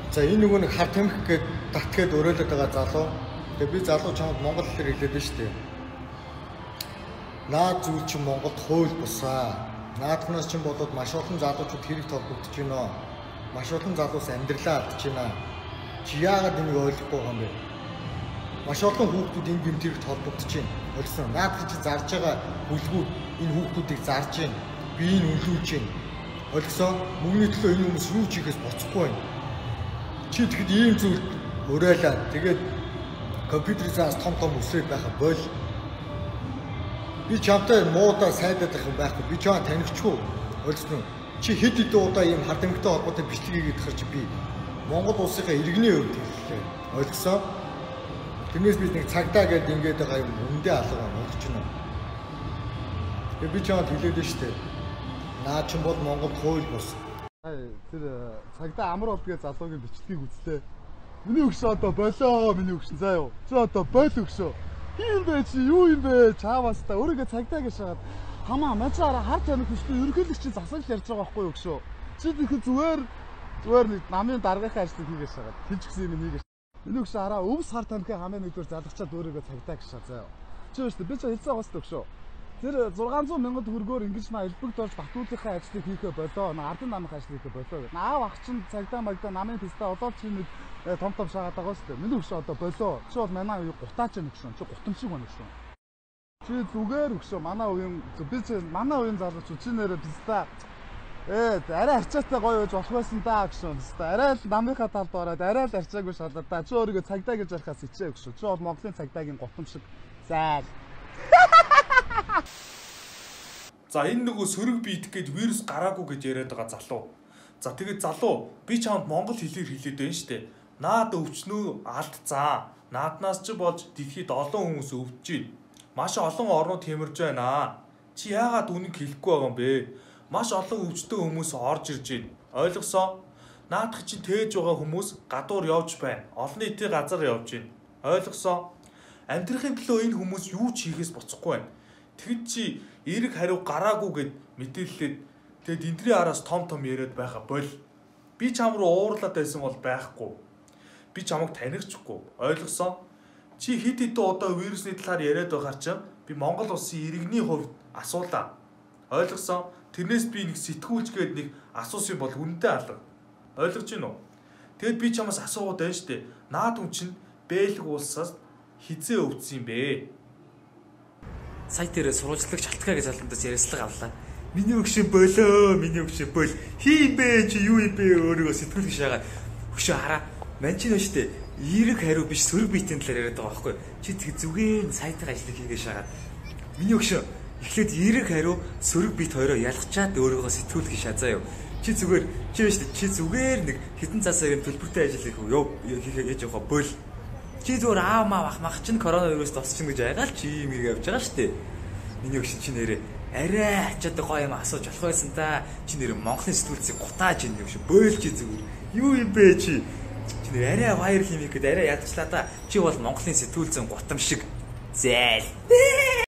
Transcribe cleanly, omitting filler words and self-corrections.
За энэ нөгөө нэг хар тамхи гээд татгээд өрөөлөд байгаа залуу. Тэгээ би залуу чамд монгол хэлээр хэлээд байна шүү дээ. Наад зүйл чинь Монголд хууль бусаа. Наадхнаас чинь болоод маш олон залуучууд хэрэг толбогдож байна. Маш олон залуус амьдралаа алдаж байна. Чи яагаад энийг ойлгохгүй байгаа юм бэ? Маш олон хүүхдүүд энэ гэмт хэрэг толбогдож байна. Ойлгосон. Наадхан чи зарж байгаа бүлгүүд энэ хүүхдүүдийг зарж байна. Биеийг үнэлүүлж байна. Ойлгосон. Мөнгөний төлөө энэ хүмүүс юу ч хийхээс боцохгүй байна. Чи тэгэхэд ийм зүйл уриалаа. Тэгээд компьютерийн заас том өсрээд байхаа бол би чамтай муудаа сайдаад байх юм байхгүй. Би чамаа танигчгүй. Ойлгосон уу? Чи хэд хэдэн удаа ийм хар тамхитай холбоотой бичлэг хийгээд тахаар чи би Монгол улсынхаа иргэний хувьд хэллээ. Ойлгосон? Тэрнээс би нэг цагдаа гэдэг ингээд байгаа юм үндэ алга болгож байна. Тэгээ би чамд хэлээд байна шүү дээ. Наа чин бол Монгол хууль бус. Тэр цагдаа амар болдгээ залуугийн бичлэгийг үзлээ. Миний өгшөө одоо болоо миний өгшин заа юу. Чи одоо бойл өгшөө. Хин бэ чи юу юм бэ? Чаавас та өөрийгөө цагдаа гэж шагаад хамаа мачаараа хар тамхи хүчтэй ерөнхийлөгч чинь засаж ярьж байгаа байхгүй юу өгшөө. Чи тэгэхээр зүгээр нэг намын даргийнхаа ажлыг хийгээд шагаад хэлж гисэн юм хийгээд. Миний өгшөө араа өвс хар тамхи хамаа нэгдүгээр залгачаад өөрийгөө цагдаа гэж шаа заа юу. Чи өштэй би ч хэлсэн гост өгшөө. Тэр 600 мянган төгрөгөөр ингэж илбэг дорж Батуулынхаа ажлыг хийхэ болоо. Ардын намын ажлыг хийхэ болоо. Аав ах чинь цагдаа магдаа намын писта одоо чи нэг том шаагаад байгаа шүү дээ. Миний өгшөө одоо болоо. Чи бол манай үе гутаач нэг шин. Чи гутамшиг байна шүү. Чи зүгээр өгшөө манай үеийн би чи манай үеийн залуучууд чи нэрэ писта арай арчаатай гоё байж болох байсан даа гэсэн. Писта арай л намынхаа талд ороод арай л арчаагүй шалаа да. Чи өөрийгөө цагдаа гэж ярихаас ичээ өгшөө. Чи бол Монголын цагдаагийн гутамшиг. Заа. За энэ нөгөө сөрөг биедэх гээд вирус гараагүй гэж яриад байгаа залуу. За тэгээд залуу би чамд монгол хэлээр хэлээд байна штэ. Наад өвчнөө алдцаа. Нааднаас ч болж дэлхийд олон хүмүүс өвдөж байна. Маш олон орнууд хямарж байна. Чи яагаад үнийг хэлэхгүй байгаа юм бэ? Маш олон өвчтөе хүмүүс орж ирж байна. Ойлгосоо? Наадах чинь тээж байгаа хүмүүс гадуур явж байна. Олон нийтийн газар явж байна. Ойлгосоо? Амьдрахын төлөө энэ хүмүүс юу ч хийхээс боцохгүй байна. Тэгэд чи эерэг хариу гараагүй гэд мэдээлэлээд тэгэд энтрийн араас том яриад байхаа бол би чам руу уурлаад байсан бол байхгүй. Би чамайг танигчгүй. Ойлгосон? Чи хэд хэдэн удаа вирусны талаар яриад байхаар чинь би Монгол улсын иргэний хувьд асуулаа. Ойлгосон? Тэрнээс би нэг сэтгүүлч гээд нэг асуусан бол үнэндээ алга. Ойлгож байна уу? Тэгэд би чамаас асуугаад байна штэ. Наад хүн чинь Бэлэг улсаас хизээ өвдсөн юм бэ? Сайт дээр сурвалжлагч Алтгаа гэж залундаас яриаслага авлаа. Миний өгшөө болоо, миний өгшөө бол. Хий бэ чи юу юм бэ? Өөрийгөө сэтгүүлч шагаад өгшөө хараа. Манчин өштэй. Эерэг хариу биш сөрөг биетийн талаар яриад байгаа байхгүй. Чи тэг зүгээр сайтын ажлыг хийгээ шагаад. Миний өгшөө эхлээд эерэг хариу сөрөг биет хоёроо ялгчаад өөрийгөө сэтгүүлч шазаа юу. Чи зүгээр чи биш чи зүгээр нэг хитэн цаасаар юм төлбөртэй ажил хийхээ гэж явах бол. Чи зүгээр аав маав ах чинь коронавирус тосчихно гэж айгаал чи юм явж байгаа шүү дээ. Миний өгшин чи нэрээ арай ачаад гоё юм асууж болох байсан та. Чи нэрээ Монголын сэтгүүлцийг гутааж ийн өгшөө бойлж зүгээр. Юу юм бэ чи? Чи нэр арай вайр химик гэдэг арай ядчлаа та. Чи бол Монголын сэтгүүлцэн гутам шиг зээл.